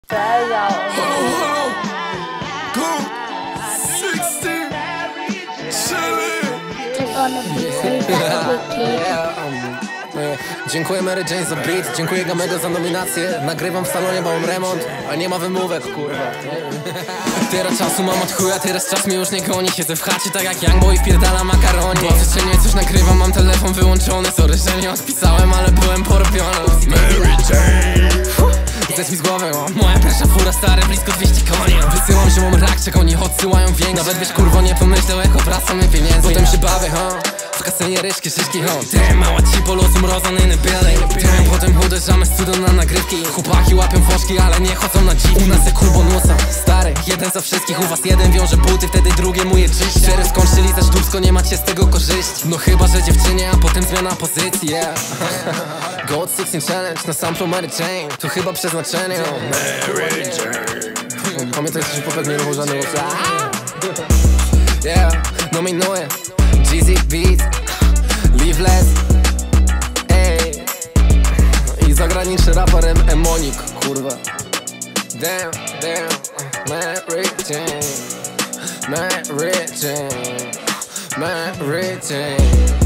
Dziękuję Mary Jane za beat, dziękuję Gamego za nominację. Nagrywam w salonie, bo mam remont, a nie ma wymówek, kurwa. Teraz czasu mam od chuja, teraz czas mnie już nie goni. Siedzę w chacie tak jak Youngboy i wpierdala makaronie. Po przestrzeni coś nagrywam, mam telefon wyłączony. Sorry, że nie odpisałem, ale byłem porobiony. Mary Jane, zjedź mi z głowy, moja pierwsza fura, stary, blisko 200 koni. Wysyłam ziomom rak, czego oni odsyłają więcej. Nawet wiesz, kurwo, nie pomyślał, jak obracamy pieniędzy. Potem się bawię, w kasenie ryżki, szyszki, Ty, mała ci po losu mrozan in the building. Potem uderzamy studio na nagrywki. Chłopaki łapią foszki, ale nie chodzą na dziki. U nas jak kurbonusa, stary, jeden za wszystkich. U was jeden wiąże buty, wtedy drugiemu je czyści. Cztery skończyli za sztuczko, nie macie z tego korzyści. No chyba, że dziewczynie, a potem zmiana pozycji, Gold 16 Challenge na samplu Mary Jane. To chyba przeznaczenie, Mary Jane. Pamiętaj, że popek nie było żadnego nominuję Jeezy Beats, Live Less, i zagraniczny raper Emonik, kurwa. Damn, Mary Jane, Mary Jane, Mary Jane.